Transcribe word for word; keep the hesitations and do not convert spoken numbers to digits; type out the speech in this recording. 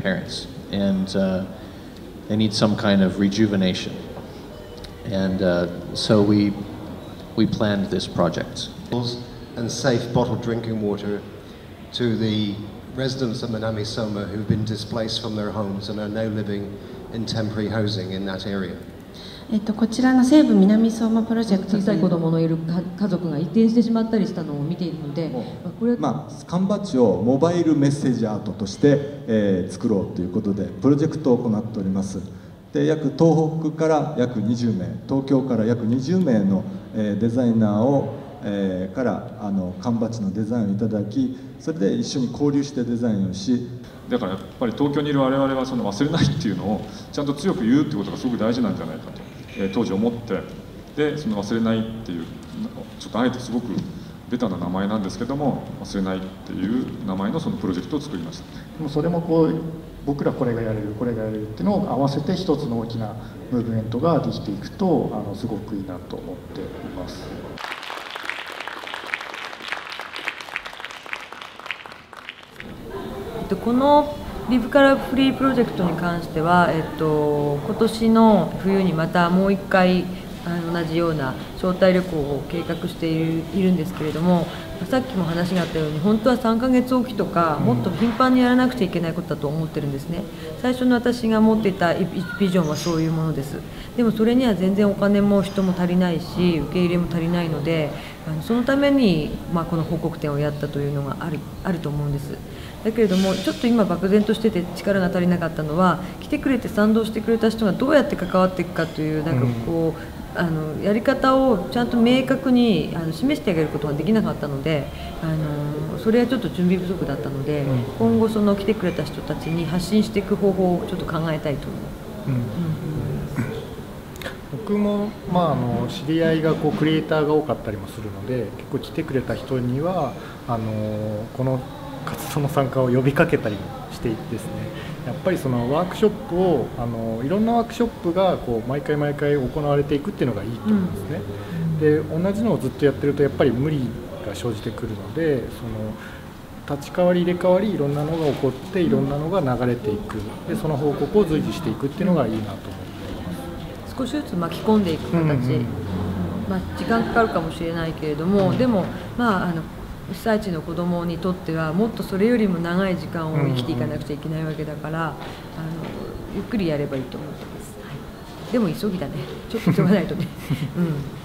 parents, and uh, they need some kind of rejuvenation. And uh, so we we planned this project. And safe bottled drinking water to the residents of Minami-Soma who've been displaced from their homes and are now living in temporary housing in that area. えっと、こちらの西部南相馬プロジェクト、 小さい子供のいる家族が移転してしまったりしたのを見ているので、 これまあ缶バッジをモバイルメッセージアートとして、えー、作ろうということでプロジェクトを行っております。で約東北から約にじゅうめい、東京から約にじゅうめいの、えー、デザイナーを、えー、からあの缶バッジのデザインをいただき、それで一緒に交流してデザインをし、 だからやっぱり東京にいる我々はその忘れないっていうのをちゃんと強く言うっていうことがすごく大事なんじゃないかと、えー、当時思って、でその忘れないっていうちょっとあえてすごくベタな名前なんですけども、忘れないっていう名前のそのプロジェクトを作りました。 でもそれもこう僕らこれがやれるこれがやれるっていうのを合わせて一つの大きなムーブメントができていくと、あのすごくいいなと思っています。 このリブカラフリープロジェクトに関しては、えっと、今年の冬にまたもう一回あの同じような招待旅行を計画している、いるんですけれども、さっきも話があったように本当はさんかげつおきとかもっと頻繁にやらなくちゃいけないことだと思ってるんですね。最初の私が持っていたビジョンはそういうものです。でもそれには全然お金も人も足りないし受け入れも足りないので、あのそのために、まあ、この報告展をやったというのがある、あると思うんです。だけれどもちょっと今漠然としてて力が足りなかったのは、来てくれて賛同してくれた人がどうやって関わっていくかというなんかこう、あのやり方をちゃんと明確にあの示してあげることができなかったので、あのそれはちょっと準備不足だったので、今後その来てくれた人たちに発信していく方法をちょっと考えたいと思う。うんうん僕も、まあ、あの知り合いがこうクリエイターが多かったりもするので、結構来てくれた人にはあのこの活動の参加を呼びかけたりしていてですね、やっぱりそのワークショップをあのいろんなワークショップがこう毎回毎回行われていくっていうのがいいと思うんですね。うん、で同じのをずっとやってるとやっぱり無理が生じてくるので、その立ち替わり入れ替わりいろんなのが起こっていろんなのが流れていく、でその報告を随時していくっていうのがいいなと思っています。 少しずつ巻き込んでいく形、うんうん、まあ、時間かかるかもしれないけれども、うん、でも、まあ、あの被災地の子どもにとってはもっとそれよりも長い時間を生きていかなくちゃいけないわけだから、あのゆっくりやればいいと思ってます。はい、でも急ぎだね、ちょっと急がないとね。うん